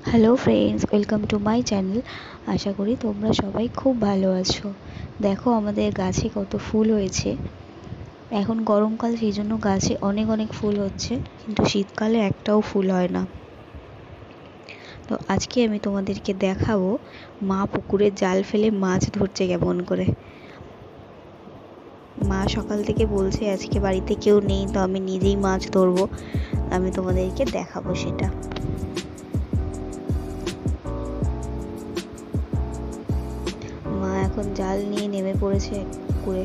Hello friends, welcome to my channel. আশা করি তোমরা সবাই খুব ভালো আছো। দেখো আমাদের গাছে কত ফুল হয়েছে। এখন গরমকাল, সেই জন্য গাছে অনেক অনেক ফুল হচ্ছে, কিন্তু শীতকালে একটাও ফুল হয় না। তো আজকে আমি তোমাদেরকে দেখাবো মা পুকুরে জাল ফেলে মাছ ধরছে কেমন করে। মা সকাল থেকে বলছে আজকে বাড়িতে কেউ নেই, তো আমি নিজেই মাছ ধরবো। আমি তোমাদেরকে দেখাবো সেটা। মা এখন জাল নিয়ে নেমে পড়েছে পুকুরে।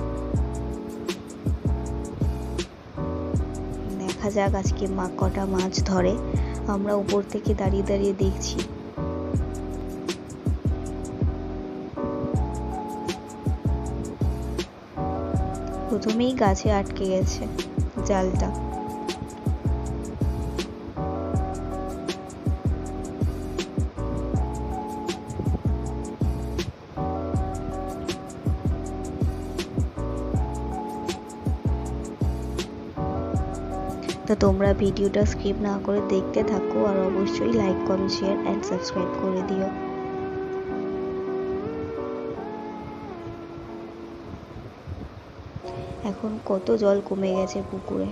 দেখা যাক আজকে মা কটা মাছ ধরে। আমরা উপর থেকে দাঁড়িয়ে দাঁড়িয়ে দেখছি। প্রথমেই গাছে আটকে গেছে জালটা। তো তোমরা ভিডিওটা স্কিপ না করে দেখতে থাকো, আর অবশ্যই like, comment, share and subscribe করে দিও। এখন কত জল কমে গেছে পুকুরে।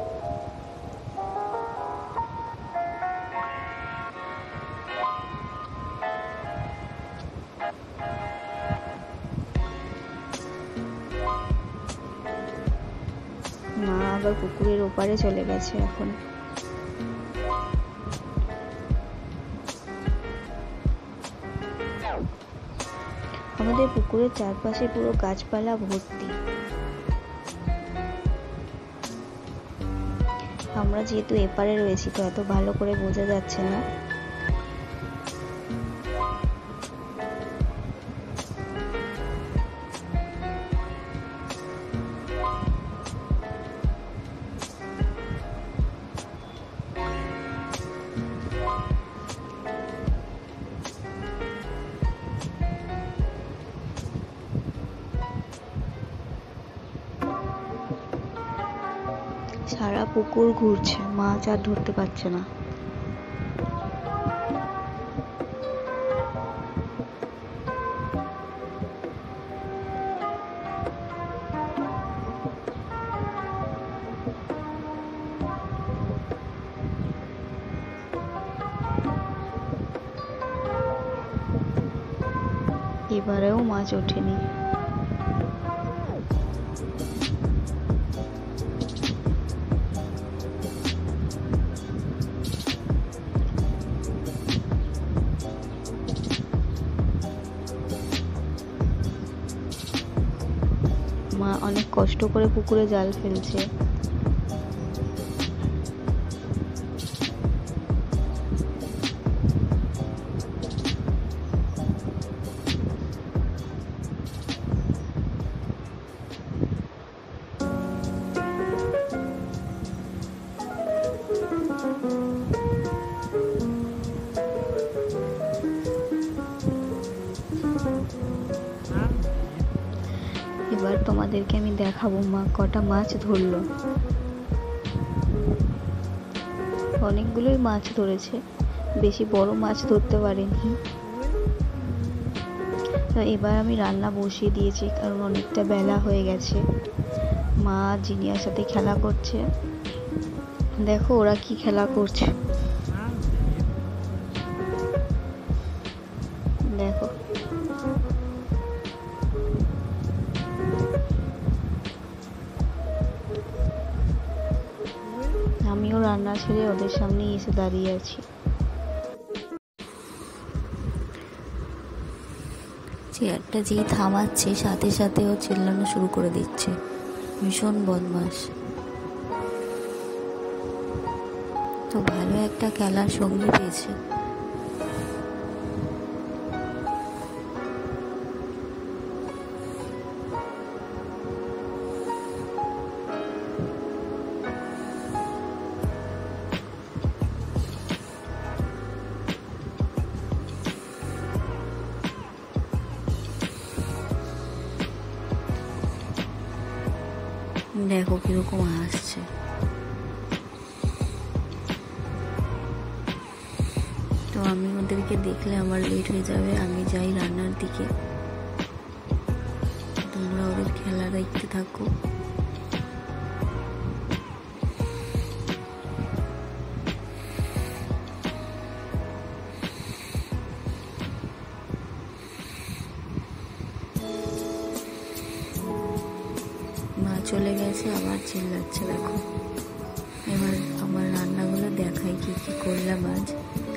মা আবার পুকুরের ওপারে চলে গেছে এখন। আমাদের পুকুরের চারপাশে পুরো গাছপালা ভর্তি। আমরা যেহেতু এপারে রয়েছি, তো এত ভালো করে বোঝা যাচ্ছে না। সারা পুকুর ঘুরছে, মাছ আর ধরতে পারছে না। এবারেও মাছ ওঠেনি। মা অনেক কষ্ট করে পুকুরে জাল ফেলছে। এবার তোমাদেরকে আমি দেখাবো মা কটা মাছ ধরলো। অনেকগুলোই মাছ ধরেছে, বেশি বড় মাছ ধরতে পারেনি। তো এবার আমি রান্না বসিয়ে দিয়েছি, কারণ অনেকটা বেলা হয়ে গেছে। মা জিনিয়ার সাথে খেলা করছে। দেখো ওরা কি খেলা করছে, দেখো। আমিও রান্না ছেড়ে ওদের সামনেই এসে দাঁড়িয়ে আছি। চেয়ারটা যেই থামাচ্ছে, সাথে সাথে ও চিল্লানো শুরু করে দিচ্ছে। ভীষণ বদমাস। তো ভালো একটা খেলার সঙ্গী পেয়েছে। দেখো কিরকম হাসছে। তো আমি ওদেরকে দেখলে আমার লেট হয়ে যাবে, আমি যাই রান্নার দিকে। তোমরা ওদের খেলা দেখতে থাকো। মা চলে গেছে, আবার চিল্লাচ্ছে দেখো। এবার আমার রান্নাগুলো দেখাই কি কি করলাম আজ।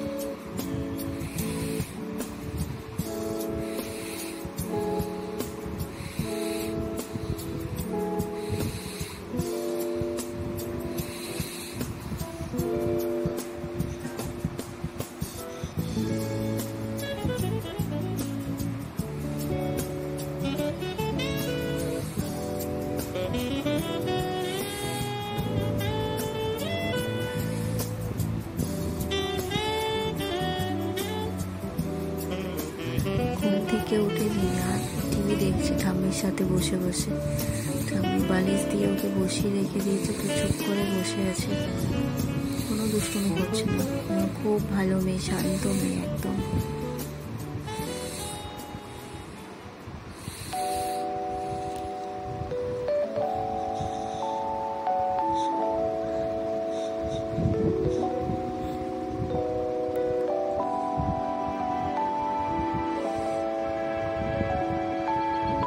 ঘুম থেকে উঠে রিয়া টিভি দেখছে ঠাম্মির সাথে বসে বসে। ঠাম্মি বালিশ দিয়ে ওকে বসিয়ে রেখে দিয়েছে, তো চুপ করে বসে আছে, কোনো দুষ্টুমি করছে না। খুব ভালো মেয়ে, শান্ত মেয়ে একদম।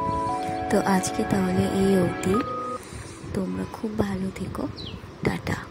তো আজকে তাহলে এই অবধি। তোমরা খুব ভালো থেকো। টাটা।